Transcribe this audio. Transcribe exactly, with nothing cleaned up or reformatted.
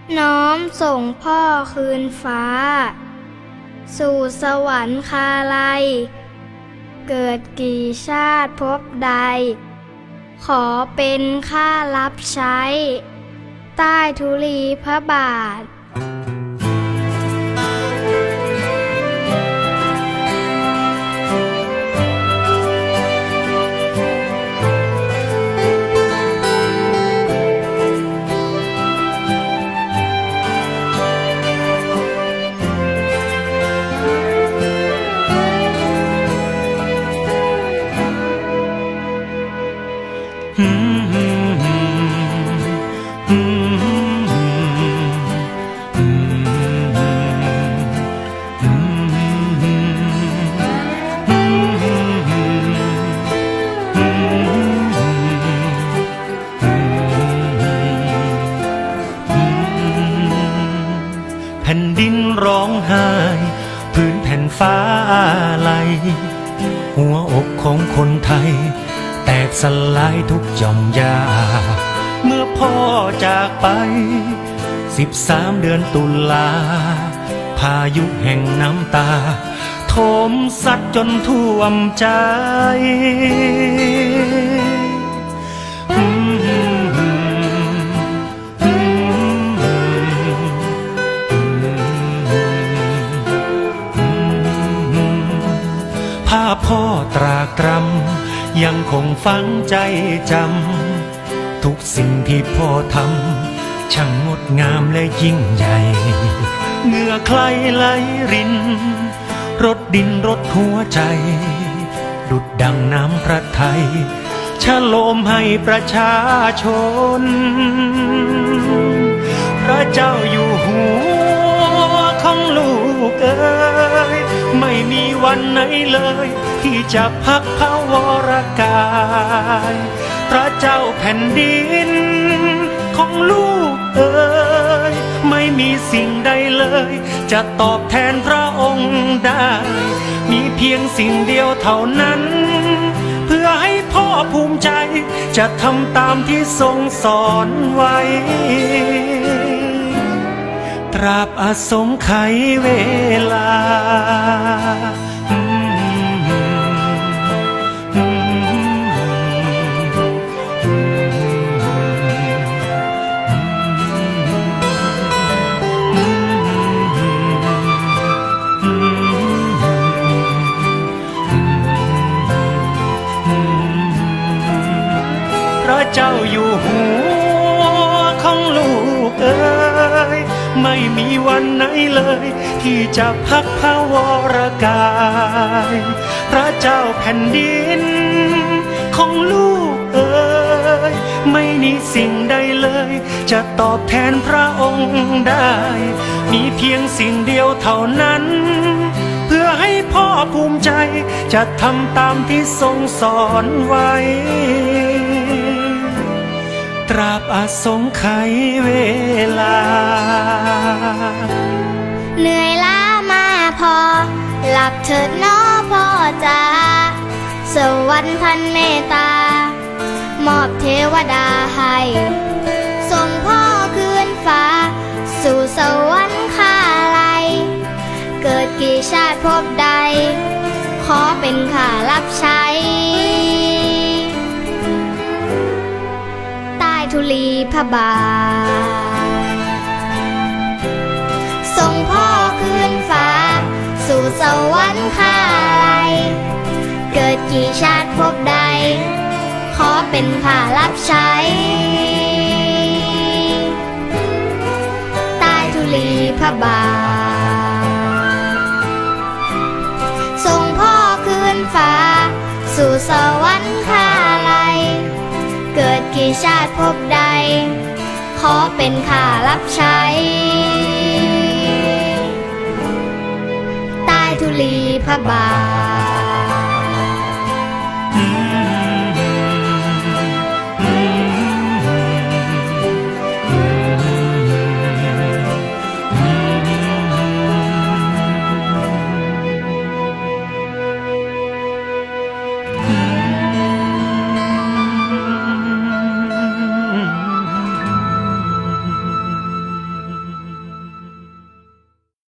น้อมส่งพ่อคืนฟ้าสู่สวรรคาลัยเกิดกี่ชาติพบใดขอเป็นข้ารับใช้ใต้ธุลีพระบาทแผ่นดินร้องไห้พื้นแผ่นฟ้าไหลหัวอกของคนไทยแตกสลายทุกหย่อมยาเมื่อพ่อจากไปสิบสามเดือนตุลาพายุแห่งน้ำตาโถมซัดจนท่วมใจภาพพ่อตรากตรำยังคงฝังใจจำทุกสิ่งที่พ่อทำช่างงดงามและยิ่งใหญ่เหงื่อใครไหลรินรดดินรดหัวใจดุจดังน้ำพระทัยชโลมให้ประชาชนพระเจ้าอยู่หัวของลูกเอ๋ยไม่มีวันไหนเลยที่จะพักพวรกายพระเจ้าแผ่นดินของลูกเอ๋ยไม่มีสิ่งใดเลยจะตอบแทนพระองค์ได้มีเพียงสิ่งเดียวเท่านั้นเพื่อให้พ่อภูมิใจจะทำตามที่ทรงสอนไว้ตราบอสงไขยเวลาพระเจ้าอยู่หัวของลูกเอ๋ยไม่มีวันไหนเลยที่จะพักพวรกายพระเจ้าแผ่นดินของลูกเอ๋ยไม่มีสิ่งใดเลยจะตอบแทนพระองค์ได้มีเพียงสิ่งเดียวเท่านั้นเพื่อให้พ่อภูมิใจจะทำตามที่ทรงสอนไว้ตราบอสงไขยเวลาเหนื่อยล้ามาพอหลับเถิดน้อพ่อจ๋าสวรรค์ท่านเมตตามอบเทวดาให้ส่งพ่อคืนฟ้าสู่สวรรคาลัยเกิดกี่ชาติพบใดขอเป็นข้ารับใช้ธุลีพระบาทส่งพ่อคืนฟ้าสู่สวรรคาลัยเกิดกี่ชาติพบใดขอเป็นข้ารับใช้ใต้ธุลีพระบาทส่งพ่อคืนฟ้าสู่สวรรคาลัยเกิดกี่ชาติพบใดขอเป็นข้ารับใช้ใต้ธุลีพระบาท